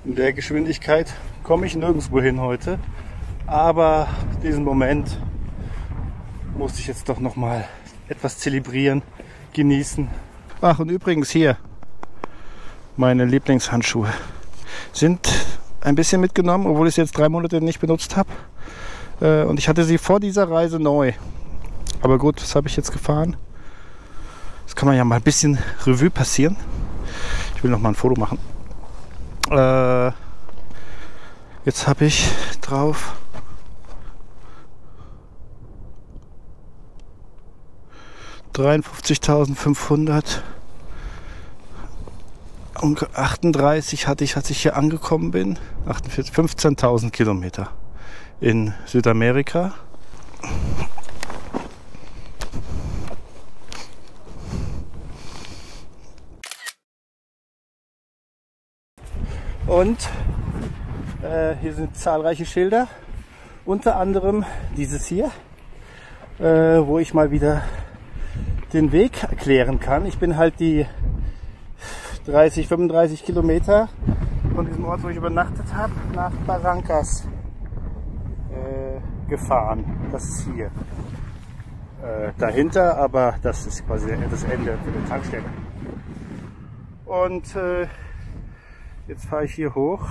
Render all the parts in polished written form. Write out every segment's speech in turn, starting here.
In der Geschwindigkeit komme ich nirgendwo hin heute. Aber diesen Moment musste ich jetzt doch noch mal etwas zelebrieren, genießen. Ach, und übrigens hier, meine Lieblingshandschuhe sind ein bisschen mitgenommen, obwohl ich sie jetzt 3 Monate nicht benutzt habe. Und ich hatte sie vor dieser Reise neu. Aber gut, was habe ich jetzt gefahren? Das kann man ja mal ein bisschen Revue passieren. Ich will noch mal ein Foto machen. Jetzt habe ich drauf $53.500 und 38 hatte ich, als ich hier angekommen bin. 15.000 Kilometer in Südamerika. Und hier sind zahlreiche Schilder, unter anderem dieses hier, wo ich mal wieder den Weg erklären kann. Ich bin halt die 30, 35 Kilometer von diesem Ort, wo ich übernachtet habe, nach Barrancas gefahren. Das ist hier dahinter, aber das ist quasi das Ende für die Tankstelle. Und jetzt fahre ich hier hoch.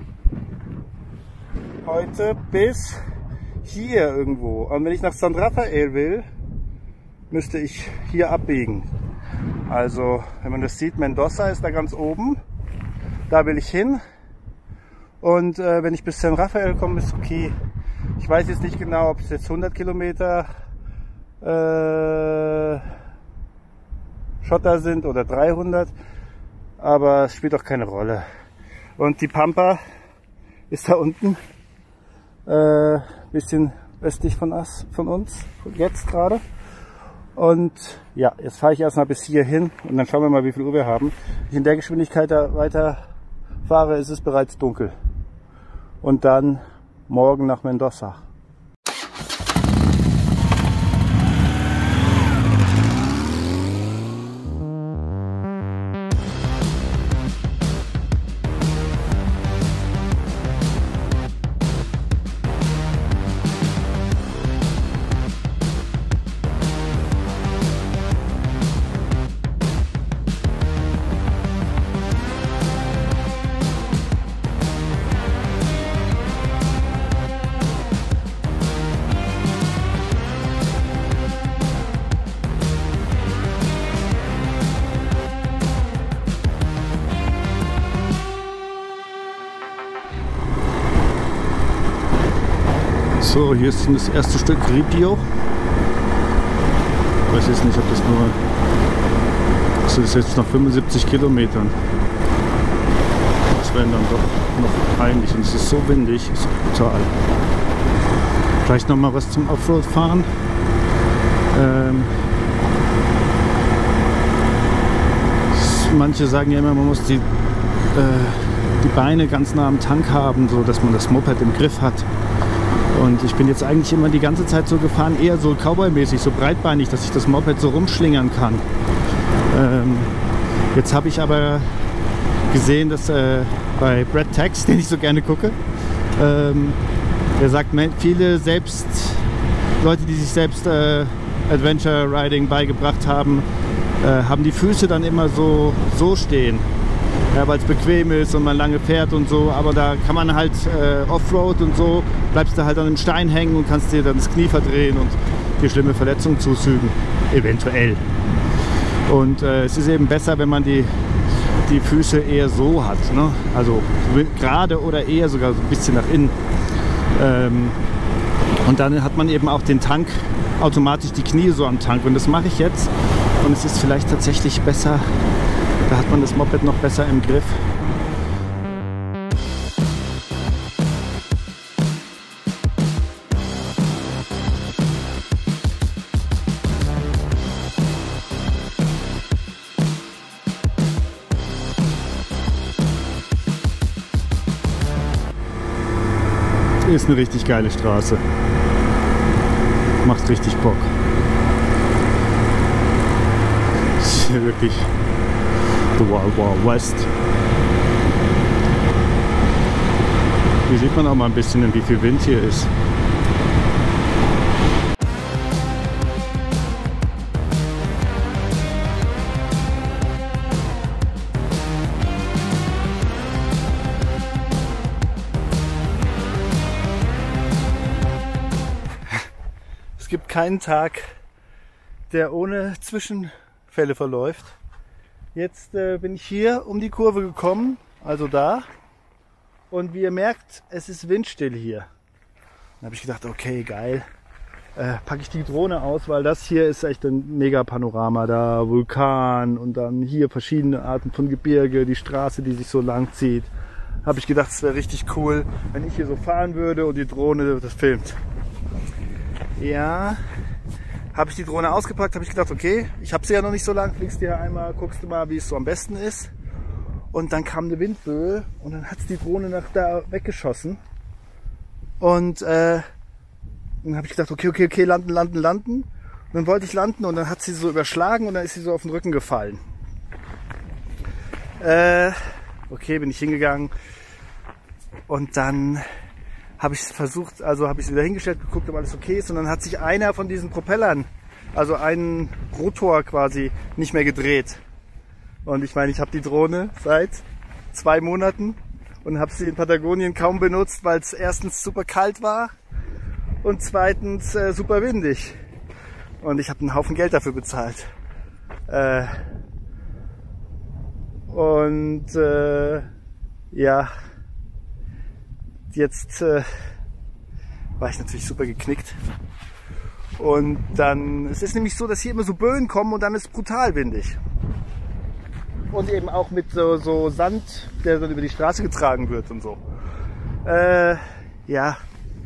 Heute bis hier irgendwo. Und wenn ich nach San Rafael will, müsste ich hier abbiegen. Also, wenn man das sieht, Mendoza ist da ganz oben. Da will ich hin. Und wenn ich bis San Rafael komme, ist okay. Ich weiß jetzt nicht genau, ob es jetzt 100 Kilometer Schotter sind oder 300. Aber es spielt auch keine Rolle. Und die Pampa ist da unten, bisschen östlich von uns, jetzt gerade. Und ja, jetzt fahre ich erstmal bis hier hin und dann schauen wir mal, wie viel Uhr wir haben. Wenn ich in der Geschwindigkeit da weiter fahre, ist es bereits dunkel. Und dann morgen nach Mendoza. So, hier ist das erste Stück Ripio. Ich weiß jetzt nicht, ob das nur... Das ist jetzt noch 75 Kilometern. Das wären dann doch noch peinlich. Und es ist so windig, ist brutal. Vielleicht noch mal was zum Offroad fahren. Manche sagen ja immer, man muss die Beine ganz nah am Tank haben, so dass man das Moped im Griff hat. Und ich bin jetzt eigentlich immer die ganze Zeit so gefahren, eher so Cowboy-mäßig, so breitbeinig, dass ich das Moped so rumschlingern kann. Jetzt habe ich aber gesehen, dass bei Brad Tex, den ich so gerne gucke, der sagt, viele Leute, die sich selbst Adventure Riding beigebracht haben, haben die Füße dann immer so stehen. Ja, weil es bequem ist und man lange fährt und so, aber da kann man halt Offroad und so, bleibst du halt an einem Stein hängen und kannst dir dann das Knie verdrehen und dir schlimme Verletzungen zufügen, eventuell. Und es ist eben besser, wenn man die Füße eher so hat, ne? Also gerade oder eher sogar so ein bisschen nach innen. Und dann hat man eben auch den Tank, automatisch die Knie so am Tank, und das mache ich jetzt und es ist vielleicht tatsächlich besser. Da hat man das Moped noch besser im Griff. Ist eine richtig geile Straße. Macht richtig Bock. Ist hier wirklich The Wild Wild West. Hier sieht man auch mal ein bisschen, wie viel Wind hier ist. Es gibt keinen Tag, der ohne Zwischenfälle verläuft. Jetzt bin ich hier um die Kurve gekommen, also da. Und wie ihr merkt, es ist windstill hier. Dann habe ich gedacht, okay, geil. Packe ich die Drohne aus, weil das hier ist echt ein mega Panorama. Da Vulkan und dann hier verschiedene Arten von Gebirge, die Straße, die sich so lang zieht. Habe ich gedacht, es wäre richtig cool, wenn ich hier so fahren würde und die Drohne das filmt. Ja, habe ich die Drohne ausgepackt, habe ich gedacht, okay, ich habe sie ja noch nicht so lang, fliegst du hier einmal, guckst du mal, wie es so am besten ist. Und dann kam eine Windböe und dann hat die Drohne nach da weggeschossen. Und dann habe ich gedacht, okay, landen. Und dann wollte ich landen und dann hat sie so überschlagen und dann ist sie so auf den Rücken gefallen. Okay, bin ich hingegangen und dann habe ich versucht, also habe ich sie wieder hingestellt, geguckt, ob alles okay ist. Und dann hat sich einer von diesen Propellern, also ein Rotor quasi, nicht mehr gedreht. Und ich meine, ich habe die Drohne seit 2 Monaten und habe sie in Patagonien kaum benutzt, weil es erstens super kalt war und zweitens super windig. Und ich habe einen Haufen Geld dafür bezahlt. Ja, jetzt war ich natürlich super geknickt. Und dann, es ist nämlich so, dass hier immer so Böen kommen und dann ist es brutal windig. Und eben auch mit so Sand, der dann über die Straße getragen wird und so. Ja.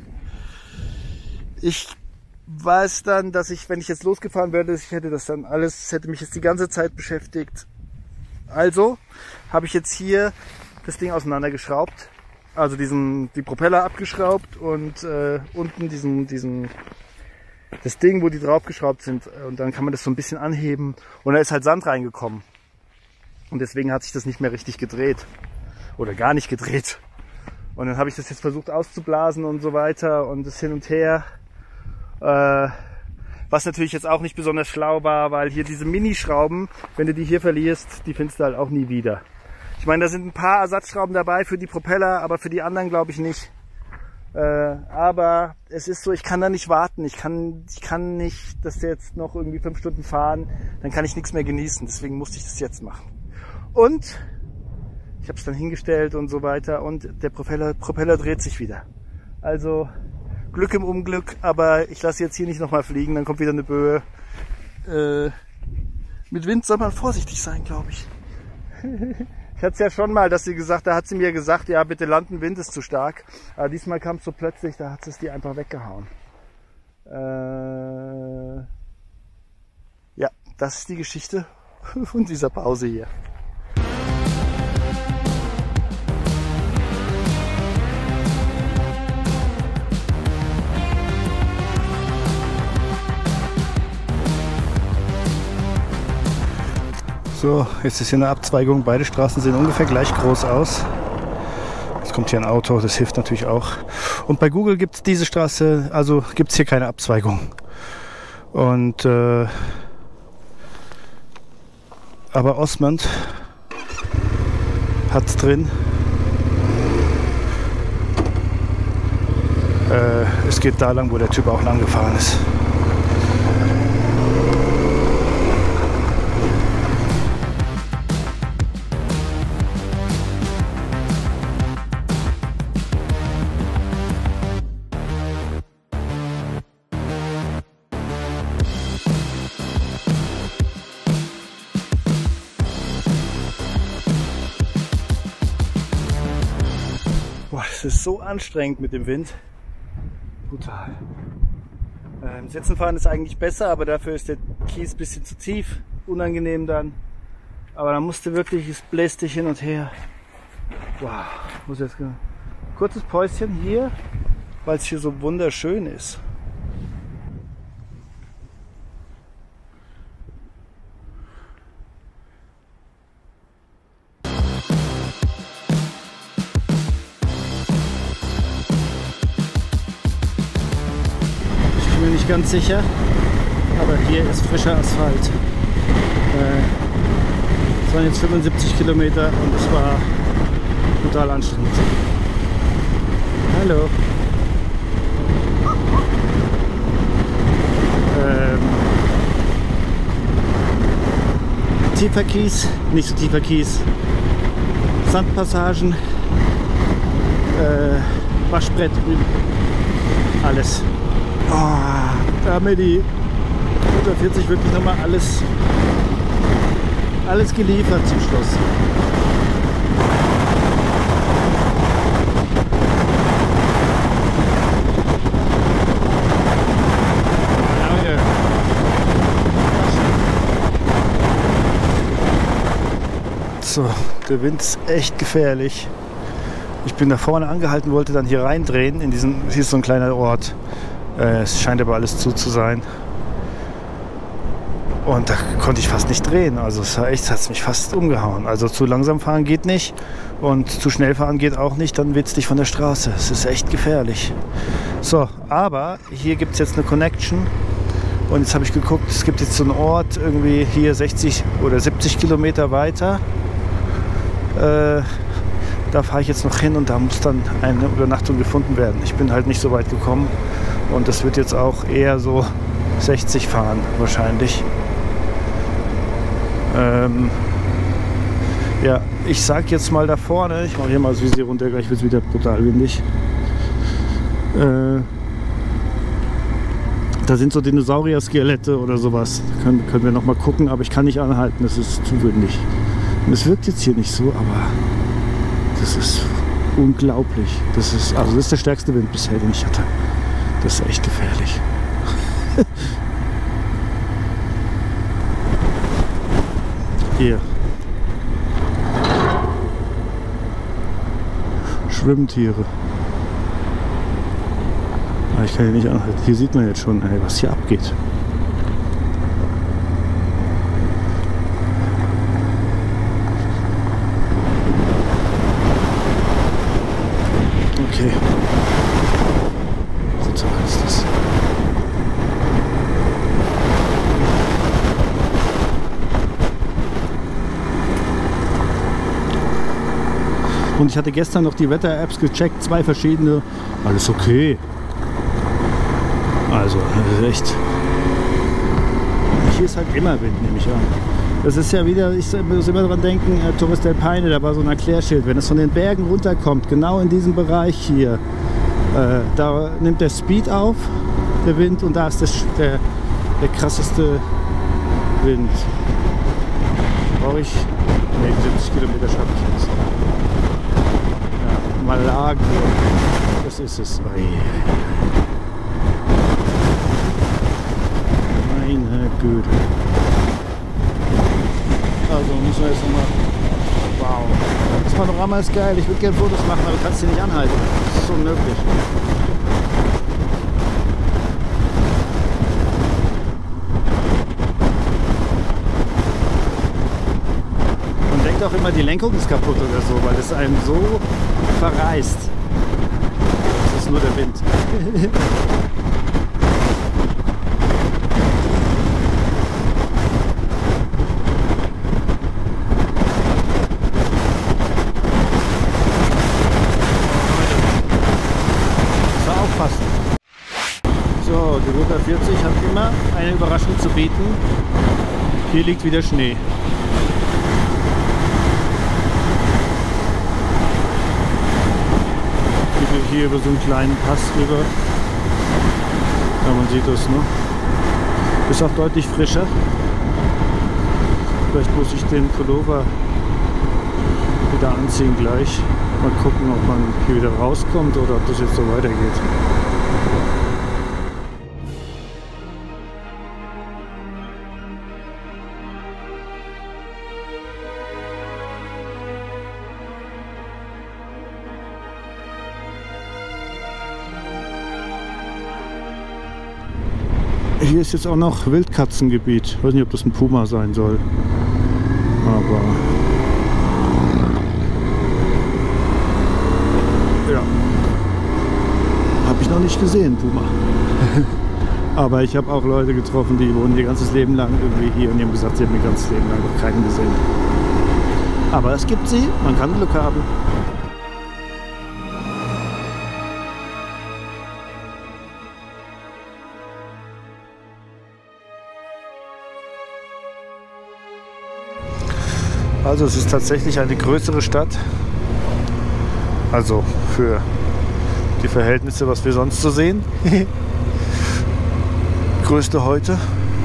Ich weiß dann, dass ich, wenn ich jetzt losgefahren wäre, ich hätte das dann alles, hätte mich jetzt die ganze Zeit beschäftigt. Also habe ich jetzt hier das Ding auseinandergeschraubt. Also die Propeller abgeschraubt und unten das Ding, wo die draufgeschraubt sind. Und dann kann man das so ein bisschen anheben. Und da ist halt Sand reingekommen. Und deswegen hat sich das nicht mehr richtig gedreht. Oder gar nicht gedreht. Und dann habe ich das jetzt versucht auszublasen und so weiter und das hin und her. Was natürlich jetzt auch nicht besonders schlau war, weil hier diese Minischrauben, wenn du die hier verlierst, die findest du halt auch nie wieder. Ich meine, da sind ein paar Ersatzschrauben dabei für die Propeller, aber für die anderen glaube ich nicht. Aber es ist so, ich kann da nicht warten. Ich kann nicht, dass wir jetzt noch irgendwie 5 Stunden fahren, dann kann ich nichts mehr genießen. Deswegen musste ich das jetzt machen. Und ich habe es dann hingestellt und so weiter und der Propeller dreht sich wieder. Also Glück im Unglück, aber ich lasse jetzt hier nicht nochmal fliegen, dann kommt wieder eine Böe. Mit Wind soll man vorsichtig sein, glaube ich. Ich hatte es ja schon mal, da hat sie mir gesagt, ja bitte landen, Wind ist zu stark. Aber diesmal kam es so plötzlich, da hat es die einfach weggehauen. Ja, das ist die Geschichte von dieser Pause hier. So, jetzt ist hier eine Abzweigung. Beide Straßen sehen ungefähr gleich groß aus. Jetzt kommt hier ein Auto, das hilft natürlich auch. Und bei Google gibt es diese Straße, also gibt es hier keine Abzweigung. Und aber Osmond hat es drin. Es geht da lang, wo der Typ auch lang gefahren ist. Es ist so anstrengend mit dem Wind. Brutal. Sitzen fahren ist eigentlich besser, aber dafür ist der Kies ein bisschen zu tief. Unangenehm dann. Aber dann musst du wirklich, es bläst dich hin und her. Wow. Muss jetzt kurzes Päuschen hier, weil es hier so wunderschön ist. nicht ganz sicher, aber hier ist frischer Asphalt. Es waren jetzt 75 Kilometer und es war total anstrengend. Hallo. Tiefer Kies, nicht so tiefer Kies, Sandpassagen, Waschbrett, alles. Oh, da haben mir die 140 wirklich nochmal alles geliefert zum Schluss. So, der Wind ist echt gefährlich. Ich bin da vorne angehalten, wollte dann hier reindrehen. Hier ist so ein kleiner Ort. Es scheint aber alles zu sein. Und da konnte ich fast nicht drehen. Also es war echt, hat es mich fast umgehauen. Also zu langsam fahren geht nicht und zu schnell fahren geht auch nicht. Dann weht es dich von der Straße. Es ist echt gefährlich. So, aber hier gibt es jetzt eine Connection. Und jetzt habe ich geguckt, es gibt jetzt so einen Ort irgendwie hier 60 oder 70 Kilometer weiter. Da fahre ich jetzt noch hin und da muss dann eine Übernachtung gefunden werden. Ich bin halt nicht so weit gekommen und das wird jetzt auch eher so 60 fahren wahrscheinlich. Ja, ich sag jetzt mal da vorne, ich mache hier mal das Visier runter, gleich wird es wieder brutal windig. Da sind so Dinosaurier-Skelette oder sowas. Können wir noch mal gucken, aber ich kann nicht anhalten, das ist zu windig. Und es wirkt jetzt hier nicht so, aber das ist unglaublich. Das ist der stärkste Wind bisher, den ich hatte. Das ist echt gefährlich. Hier. Schwimmtiere. Aber ich kann hier nicht anhalten. Hier sieht man jetzt schon, ey, was hier abgeht. Okay. So toll ist das. Und ich hatte gestern noch die Wetter-Apps gecheckt, 2 verschiedene. Alles okay. Also, das ist echt. Hier ist halt immer Wind, nehme ich an. Das ist ja wieder, ich muss immer dran denken, Torres del Paine, da war so ein Erklärschild. Wenn es von den Bergen runterkommt, genau in diesem Bereich hier, da nimmt der Speed auf, der Wind, und da ist der krasseste Wind. Brauche ich? Ne, 70 Kilometer schaffe ich jetzt. Ja, Malaga, das ist es. Meine Güte. Also müssen wir jetzt nochmal. Wow. Das Panorama ist geil. Ich würde gerne Fotos machen, aber du kannst hier nicht anhalten. Das ist unmöglich. Man denkt auch immer, die Lenkung ist kaputt oder so, weil es einen so verreißt. Das ist nur der Wind. So, die Route 40 hat immer eine Überraschung zu bieten. Hier liegt wieder Schnee. Ich gehe hier über so einen kleinen Pass rüber. Ja, man sieht das, ne? Ist auch deutlich frischer. Vielleicht muss ich den Pullover wieder anziehen gleich. Mal gucken, ob man hier wieder rauskommt oder ob das jetzt so weitergeht. Hier ist jetzt auch noch Wildkatzengebiet. Ich weiß nicht, ob das ein Puma sein soll. Aber ja, habe ich noch nicht gesehen, Puma. Aber ich habe auch Leute getroffen, die wohnen ihr ganzes Leben lang irgendwie hier und die haben gesagt, sie haben ihr ganzes Leben lang noch keinen gesehen. Aber es gibt sie, man kann Glück haben. Also es ist tatsächlich eine größere Stadt. Also für die Verhältnisse, was wir sonst so sehen. Größte heute.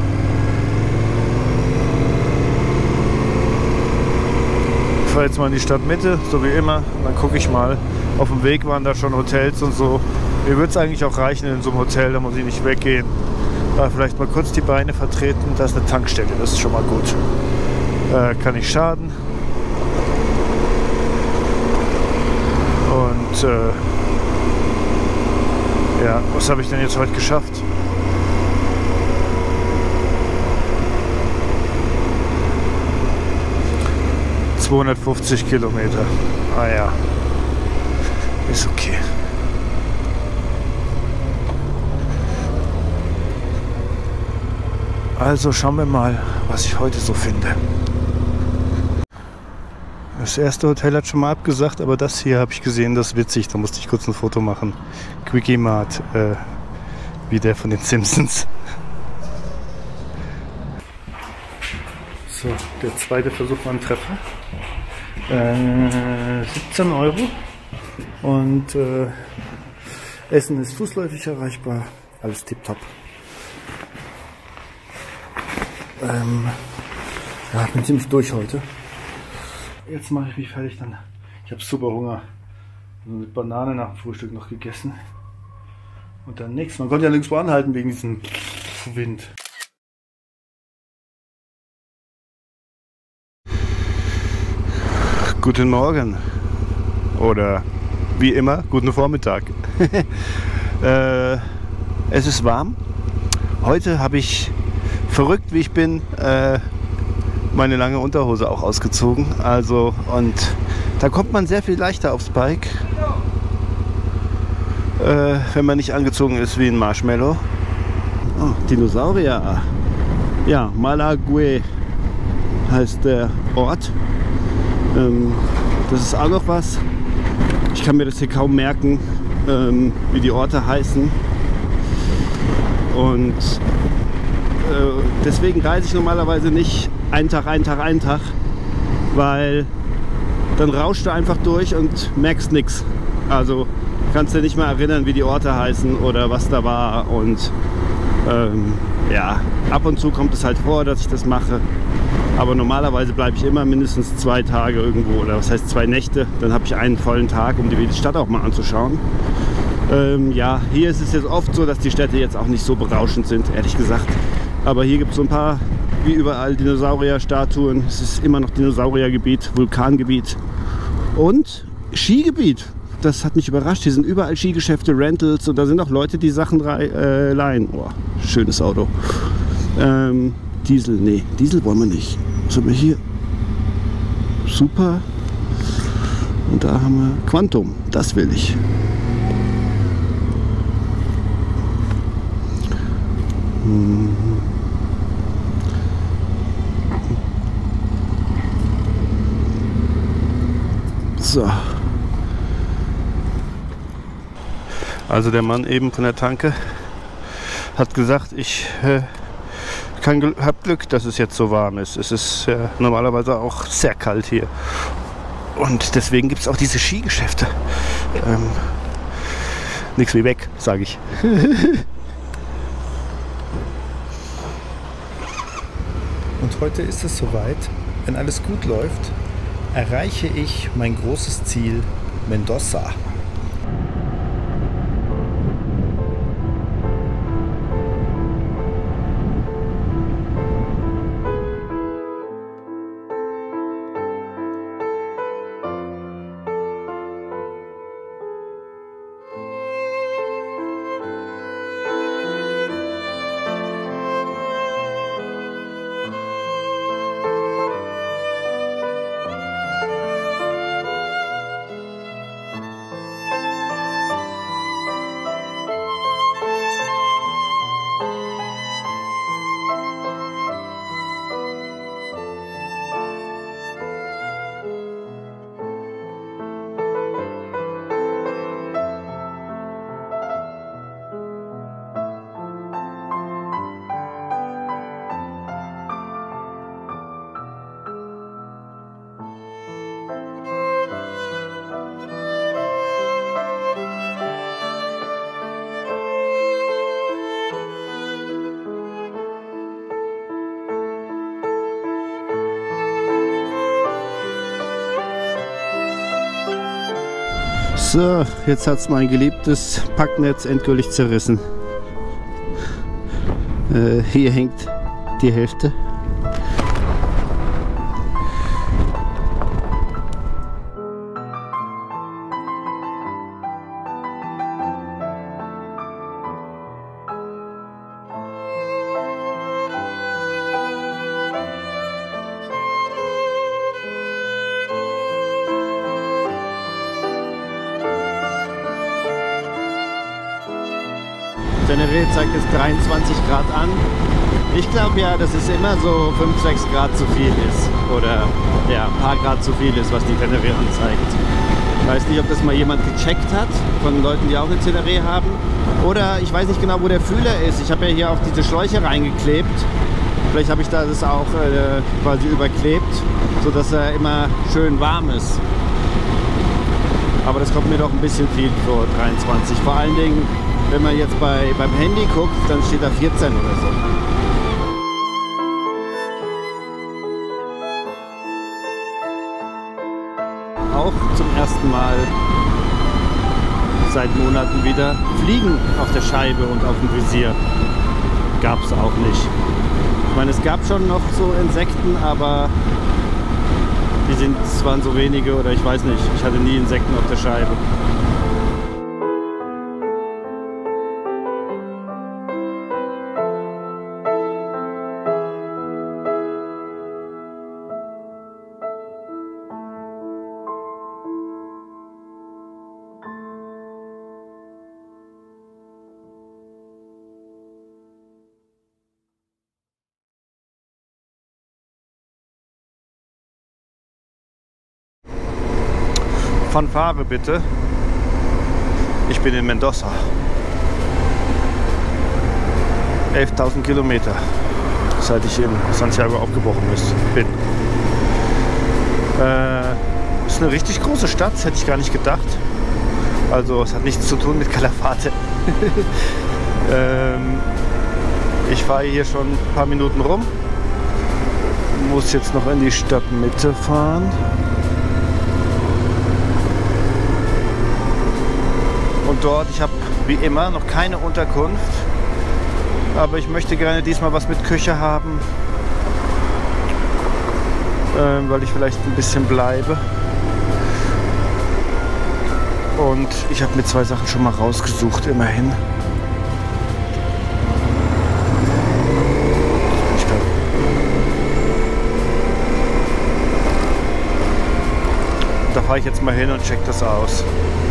Ich fahre jetzt mal in die Stadtmitte, so wie immer. Und dann gucke ich mal. Auf dem Weg waren da schon Hotels und so. Mir würde es eigentlich auch reichen in so einem Hotel, da muss ich nicht weggehen. Da vielleicht mal kurz die Beine vertreten. Da ist eine Tankstelle, das ist schon mal gut. Kann nicht schaden. Und ja, was habe ich denn jetzt heute geschafft? ...250 Kilometer. Ah ja, ist okay. Also schauen wir mal, was ich heute so finde. Das erste Hotel hat schon mal abgesagt, aber das hier habe ich gesehen, das ist witzig. Da musste ich kurz ein Foto machen. Quickie Mart, wie der von den Simpsons. So, der zweite Versuch war ein Treffer. 17 Euro. Und Essen ist fußläufig erreichbar. Alles tipptopp. Ja, ich bin ziemlich durch heute. Jetzt mache ich mich fertig dann. Ich habe super Hunger. Mit Banane nach dem Frühstück noch gegessen. Und dann nichts. Man konnte ja nirgendwo anhalten wegen diesem Wind. Guten Morgen. Oder wie immer, guten Vormittag. Es ist warm. Heute habe ich, verrückt wie ich bin, meine lange Unterhose auch ausgezogen. Also, und da kommt man sehr viel leichter aufs Bike, wenn man nicht angezogen ist wie ein Marshmallow. Oh, Dinosaurier. Ja, Malague heißt der Ort. Das ist auch noch was. Ich kann mir das hier kaum merken, wie die Orte heißen. Und deswegen reise ich normalerweise nicht einen Tag, weil dann rauscht du einfach durch und merkst nichts. Also kannst du nicht mehr erinnern, wie die Orte heißen oder was da war. Und ja, ab und zu kommt es halt vor, dass ich das mache. Aber normalerweise bleibe ich immer mindestens 2 Tage irgendwo, oder was heißt 2 Nächte. Dann habe ich einen vollen Tag, um die Stadt auch mal anzuschauen. Ja, hier ist es jetzt oft so, dass die Städte jetzt auch nicht so berauschend sind, ehrlich gesagt. Aber hier gibt es so ein paar, wie überall, Dinosaurierstatuen. Es ist immer noch Dinosauriergebiet, Vulkangebiet und Skigebiet. Das hat mich überrascht. Hier sind überall Skigeschäfte, Rentals und da sind auch Leute, die Sachen leihen. Oh, schönes Auto. Diesel, nee, Diesel wollen wir nicht. Was haben wir hier? Super. Und da haben wir Quantum. Das will ich. So. Also der Mann eben von der Tanke hat gesagt, ich habe Glück, dass es jetzt so warm ist. Es ist normalerweise auch sehr kalt hier. Und deswegen gibt es auch diese Skigeschäfte. Nichts wie weg, sage ich. Und heute ist es soweit. Wenn alles gut läuft, erreiche ich mein großes Ziel, Mendoza. So, jetzt hat es mein geliebtes Packnetz endgültig zerrissen. Hier hängt die Hälfte. Teneré zeigt jetzt 23 Grad an. Ich glaube ja, dass es immer so 5, 6 Grad zu viel ist. Oder ja, ein paar Grad zu viel ist, was die Teneré anzeigt. Ich weiß nicht, ob das mal jemand gecheckt hat, von Leuten, die auch eine Teneré haben. Oder ich weiß nicht genau, wo der Fühler ist. Ich habe ja hier auch diese Schläuche reingeklebt. Vielleicht habe ich da das auch quasi überklebt, sodass er immer schön warm ist. Aber das kommt mir doch ein bisschen viel vor 23. Vor allen Dingen, wenn man jetzt beim Handy guckt, dann steht da 14 oder so. Auch zum ersten Mal seit Monaten wieder Fliegen auf der Scheibe und auf dem Visier. Gab es auch nicht. Ich meine, es gab schon noch so Insekten, aber die waren so wenige oder ich weiß nicht. Ich hatte nie Insekten auf der Scheibe. Fanfare bitte. Ich bin in Mendoza. 11.000 Kilometer, seit ich in Santiago aufgebrochen bin. Ist eine richtig große Stadt, das hätte ich gar nicht gedacht. Also es hat nichts zu tun mit Calafate. Ich fahre hier schon ein paar Minuten rum. Muss jetzt noch in die Stadtmitte fahren. Und dort, ich habe wie immer noch keine Unterkunft, aber ich möchte gerne diesmal was mit Küche haben, weil ich vielleicht ein bisschen bleibe. Und ich habe mir 2 Sachen schon mal rausgesucht, immerhin. Da fahre ich jetzt mal hin und check das aus.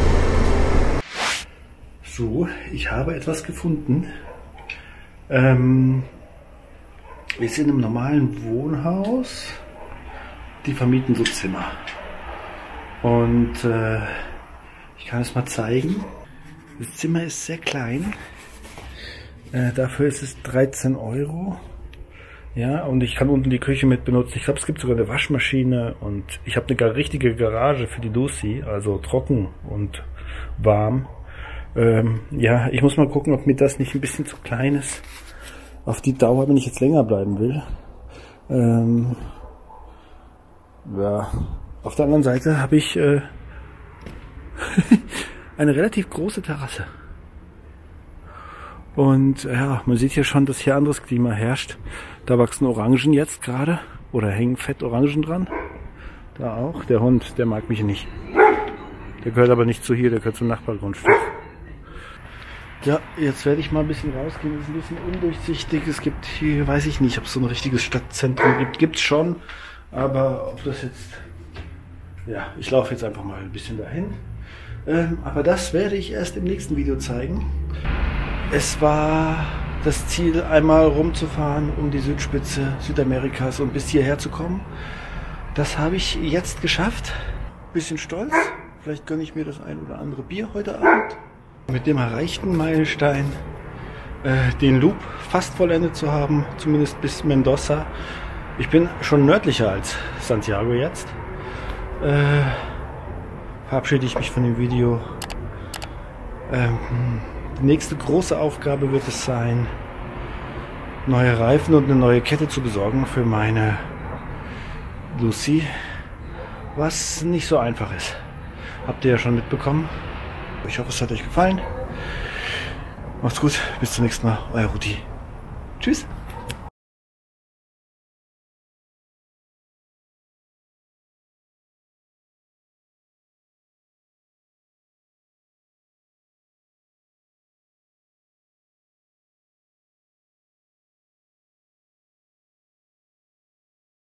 So, ich habe etwas gefunden. Wir sind im normalen Wohnhaus. Die vermieten so Zimmer. Und ich kann es mal zeigen. Das Zimmer ist sehr klein. Dafür ist es 13 €. Ja, und ich kann unten die Küche mit benutzen. Ich glaube, es gibt sogar eine Waschmaschine und ich habe eine richtige Garage für die Lucy, also trocken und warm. Ja, ich muss mal gucken, ob mir das nicht ein bisschen zu klein ist. Auf die Dauer, wenn ich jetzt länger bleiben will. Ja, auf der anderen Seite habe ich eine relativ große Terrasse. Und ja, man sieht hier schon, dass hier anderes Klima herrscht. Da wachsen Orangen jetzt gerade oder hängen fett Orangen dran. Da auch. Der Hund, der mag mich nicht. Der gehört aber nicht zu hier, der gehört zum Nachbargrundstück. Ja, jetzt werde ich mal ein bisschen rausgehen. Es ist ein bisschen undurchsichtig. Es gibt hier, weiß ich nicht, ob es so ein richtiges Stadtzentrum gibt. Gibt es schon, aber ob das jetzt... Ja, ich laufe jetzt einfach mal ein bisschen dahin. Aber das werde ich erst im nächsten Video zeigen. Es war das Ziel, einmal rumzufahren um die Südspitze Südamerikas und bis hierher zu kommen. Das habe ich jetzt geschafft. Bisschen stolz. Vielleicht gönne ich mir das ein oder andere Bier heute Abend. Mit dem erreichten Meilenstein, den Loop fast vollendet zu haben, zumindest bis Mendoza. Ich bin schon nördlicher als Santiago jetzt. Verabschiede ich mich von dem Video. Die nächste große Aufgabe wird es sein, neue Reifen und eine neue Kette zu besorgen für meine Lucy, was nicht so einfach ist. Habt ihr ja schon mitbekommen. Ich hoffe, es hat euch gefallen. Macht's gut, bis zum nächsten Mal, euer Rudi. Tschüss.